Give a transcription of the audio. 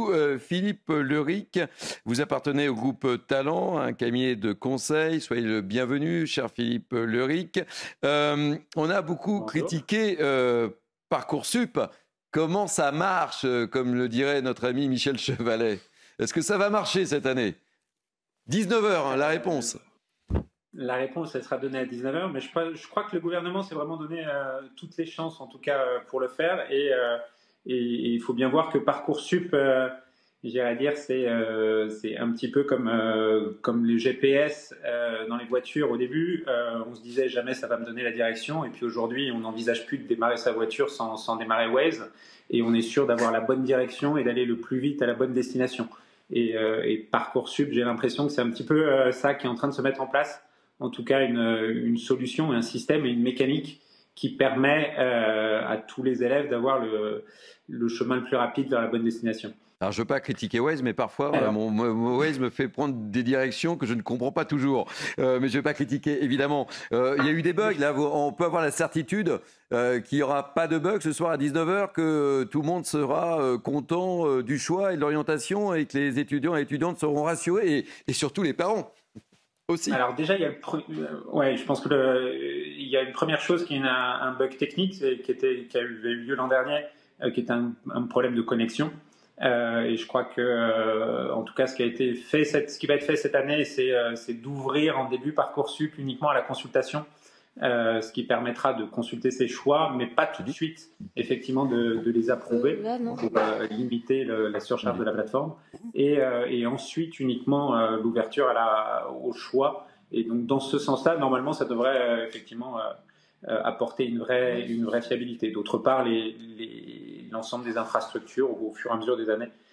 beaucoup. Philippe Leuric, vous appartenez au groupe Talent, un cabinet de conseil. Soyez le bienvenu, cher Philippe Leuric. On a beaucoup critiqué Parcoursup. Comment ça marche, comme le dirait notre ami Michel Chevalet? Est-ce que ça va marcher cette année? 19h, la réponse. La réponse, elle sera donnée à 19h, mais je crois que le gouvernement s'est vraiment donné toutes les chances, en tout cas, pour le faire. Et il faut bien voir que Parcoursup, j'irais dire, c'est un petit peu comme les GPS dans les voitures au début. On se disait jamais ça va me donner la direction. Et puis aujourd'hui, on n'envisage plus de démarrer sa voiture sans démarrer Waze. Et on est sûr d'avoir la bonne direction et d'aller le plus vite à la bonne destination. Et Parcoursup, j'ai l'impression que c'est un petit peu ça qui est en train de se mettre en place. En tout cas, une solution, un système et une mécanique qui permet à tous les élèves d'avoir le chemin le plus rapide vers la bonne destination. Alors, je ne veux pas critiquer Waze, mais parfois, mon Waze me fait prendre des directions que je ne comprends pas toujours. Mais je ne vais pas critiquer, évidemment. Il y a eu des bugs. Là, on peut avoir la certitude qu'il n'y aura pas de bugs ce soir à 19h, que tout le monde sera content du choix et de l'orientation et que les étudiants et étudiantes seront rassurés et surtout les parents. Aussi. Alors déjà, je pense que il y a une première chose qui est un bug technique qui avait eu lieu l'an dernier, qui est un problème de connexion. Et je crois que, en tout cas, ce qui va être fait cette année, c'est d'ouvrir en début Parcoursup uniquement à la consultation, ce qui permettra de consulter ses choix, mais pas tout de suite, effectivement, de les approuver pour limiter la surcharge de la plateforme. Et ensuite, uniquement l'ouverture au choix. Et donc, dans ce sens-là, normalement, ça devrait effectivement apporter une vraie fiabilité. D'autre part, l'ensemble des infrastructures, au fur et à mesure des années,